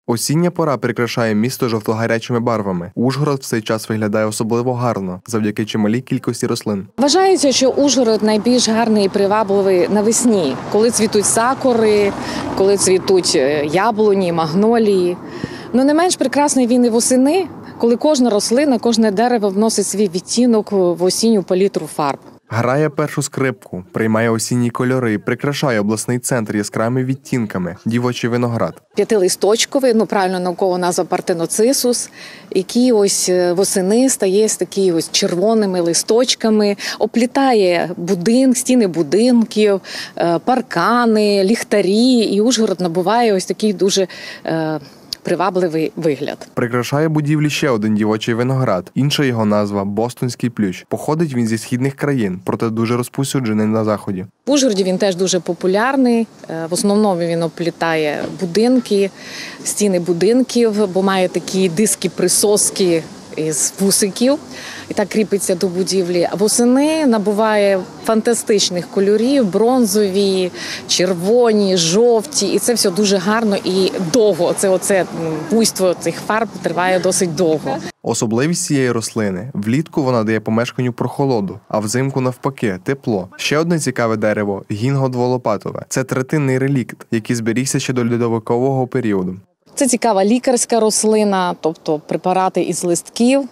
Осіння пора прикрашає місто жовто-гарячими барвами. Ужгород в цей час виглядає особливо гарно, завдяки чималій кількості рослин. Вважається, що Ужгород найбільш гарний і привабливий навесні, коли цвітуть сакури, коли цвітуть яблуні, магнолії. Но не менш прекрасний він і восени, коли кожна рослина, кожне дерево вносить свій відтінок в осінню палітру фарб. Грає першу скрипку, приймає осінні кольори, прикрашає обласний центр яскравими відтінками – дівочий виноград. П'ятилисточковий, правильно наукова назва партеноцисус, який ось восени стає з такі ось червоними листочками, оплітає стіни будинків, паркани, ліхтарі, і Ужгород набуває ось такий дуже привабливий вигляд. Прикрашає будівлі ще один дівочий виноград. Інша його назва – бостонський плющ. Походить він зі східних країн, проте дуже розповсюджений на заході. В Ужгороді він теж дуже популярний. В основному він оплітає будинки, стіни будинків, бо має такі диски-присоски із вусиків. І так кріпиться до будівлі. А восени набуває фантастичних кольорів, бронзові, червоні, жовті. І це все дуже гарно і довго. Оце буйство цих фарб триває досить довго. Особливість цієї рослини – влітку вона дає помешканню прохолоду, а взимку навпаки – тепло. Ще одне цікаве дерево – гінго дволопатове. Це третинний релікт, який зберігся ще до льодовикового періоду. Це цікава лікарська рослина, тобто препарати із листків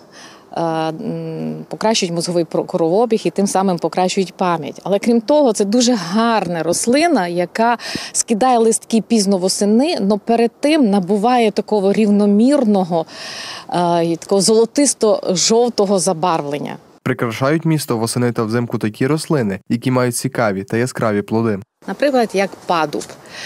покращують мозговий кровообіг і тим самим покращують пам'ять. Але крім того, це дуже гарна рослина, яка скидає листки пізно восени, але перед тим набуває такого рівномірного, такого золотисто-жовтого забарвлення. Прикрашають місто восени та взимку такі рослини, які мають цікаві та яскраві плоди. Наприклад, як падуб.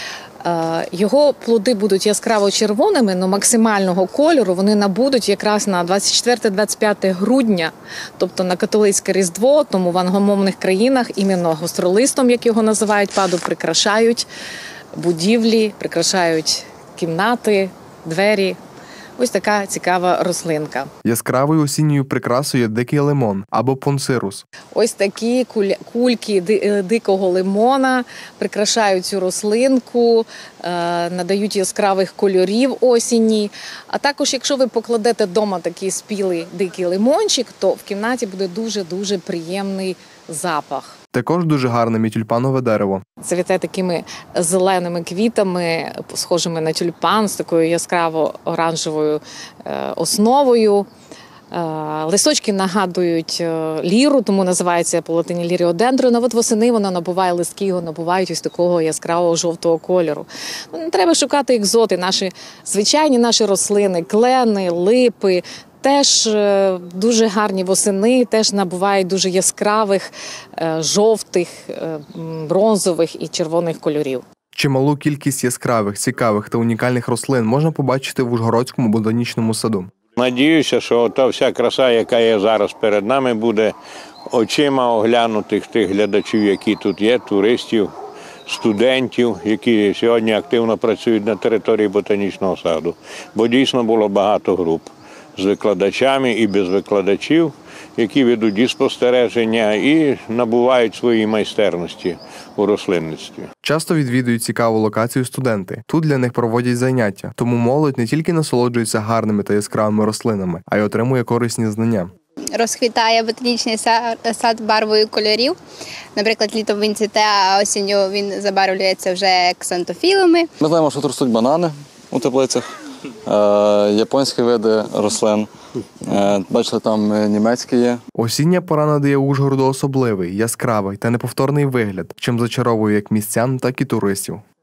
Його плоди будуть яскраво-червоними, але максимального кольору вони набудуть якраз на 24-25 грудня, тобто на католицьке Різдво, тому в англомовних країнах іменно гостролистом, як його називають, падуб, прикрашають будівлі, прикрашають кімнати, двері. Ось така цікава рослинка. Яскравою осінньою прикрасою дикий лимон або понсирус. Ось такі кульки дикого лимона прикрашають цю рослинку, надають яскравих кольорів осінні. А також, якщо ви покладете вдома такий спілий дикий лимончик, то в кімнаті буде дуже-дуже приємний запах. Також дуже гарне тюльпанове дерево. Цвіте такими зеленими квітами, схожими на тюльпан, з такою яскраво-оранжевою основою. Листочки нагадують ліру, тому називається по латині ліріодендрон. От восени вона набуває листки, його набувають ось такого яскравого жовтого кольору. Не треба шукати екзоти. Звичайні наші рослини, клени, липи, теж дуже гарні восени, теж набувають дуже яскравих, жовтих, бронзових і червоних кольорів. Чималу кількість яскравих, цікавих та унікальних рослин можна побачити в Ужгородському ботанічному саду. Надіюся, що та вся краса, яка є зараз перед нами, буде очима оглянутих тих глядачів, які тут є, туристів, студентів, які сьогодні активно працюють на території ботанічного саду. Бо дійсно було багато груп з викладачами і без викладачів, які ведуть і спостереження, і набувають свої майстерності у рослинництві. Часто відвідують цікаву локацію студенти. Тут для них проводять заняття, тому молодь не тільки насолоджується гарними та яскравими рослинами, а й отримує корисні знання. Розквітає ботанічний сад барвою кольорів. Наприклад, літом він цвіте, а осінню він забарвлюється вже ксантофілами. Ми знаємо, що тут ростуть банани у теплицях, японські види рослин. Бачите, там німецькі є. Осіння пора надає Ужгороду особливий, яскравий та неповторний вигляд, чим зачаровує як містян, так і туристів.